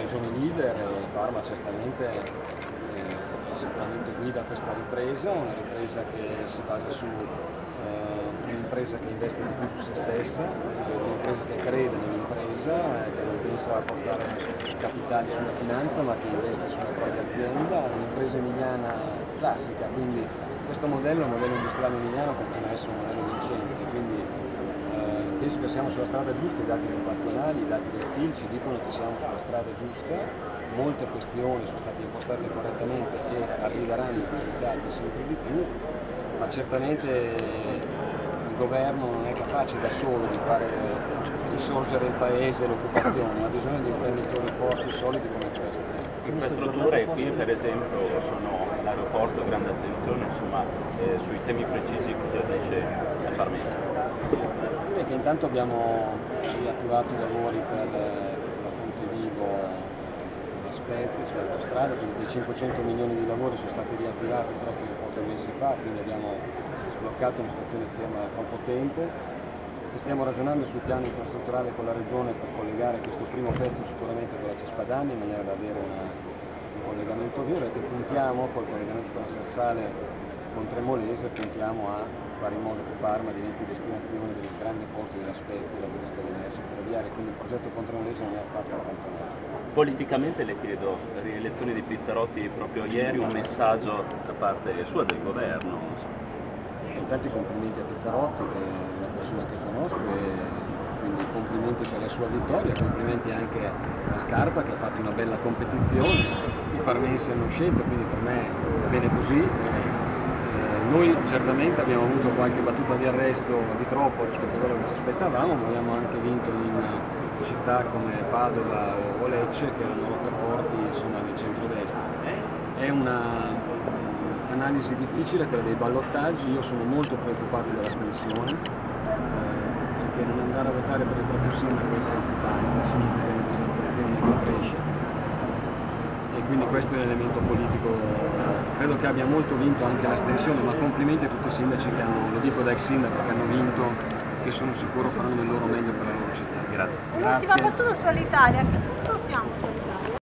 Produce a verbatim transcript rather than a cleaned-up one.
regione leader e Parma certamente eh, sicuramente guida questa ripresa, una ripresa che si basa su eh, un'impresa che investe di più su se stessa, un'impresa che crede nell'impresa, eh, che non pensa a portare capitali sulla finanza ma che investe sulla propria azienda, un'impresa emiliana classica, quindi questo modello, il modello industriale emiliano, continua a essere un modello vincente, quindi eh, penso che siamo sulla strada giusta, i dati occupazionali, i dati del P I L ci dicono che siamo sulla strada giusta, molte questioni sono state impostate correttamente e arriveranno risultati sempre di più, ma certamente il governo non è capace da solo di fare risorgere il paese e l'occupazione, ha bisogno di imprenditori forti e solidi come questi. Infrastrutture qui per esempio sono l'aeroporto, grande attenzione insomma, eh, sui temi precisi che già dice la Parmese. Che intanto abbiamo riattivato i lavori per la Fontevivo e la Spezia sull'autostrada, quindi quei cinquecento milioni di lavori sono stati riattivati proprio pochi mesi fa, quindi abbiamo sbloccato una situazione ferma da troppo tempo. Stiamo ragionando sul piano infrastrutturale con la Regione per collegare questo primo pezzo sicuramente con la Cispadania in maniera da avere una, un collegamento vero e che puntiamo col collegamento trasversale con Tremolese, puntiamo a fare in modo che Parma diventi destinazione del grande porto della Spezia, dove resta l'energia ferroviaria, quindi il progetto con Tremolese non è affatto accantonato. Politicamente le chiedo, rielezione di Pizzarotti proprio ieri, un messaggio da parte sua del governo. Intanto i complimenti a Pizzarotti, che è una persona che conosco, e quindi complimenti per la sua vittoria, complimenti anche a Scarpa che ha fatto una bella competizione, i parmensi hanno scelto, quindi per me va bene così. Eh, noi certamente abbiamo avuto qualche battuta di arresto di troppo rispetto a quello che ci aspettavamo, ma abbiamo anche vinto in città come Padova o Lecce, che erano roccaforti insomma nel centrodestra. È una analisi difficile, quella dei ballottaggi. Io sono molto preoccupato dell'astensione, eh, perché non andare a votare per il proprio sindaco è preoccupante, significa una disorientazione che cresce e quindi questo è un elemento politico. Credo che abbia molto vinto anche l'astensione, ma complimenti a tutti i sindaci che hanno, lo dico da ex sindaco, che hanno vinto, che sono sicuro faranno il loro meglio per la loro città. Grazie. Un'ultima battuta sull'Italia, a che punto siamo sull'Italia?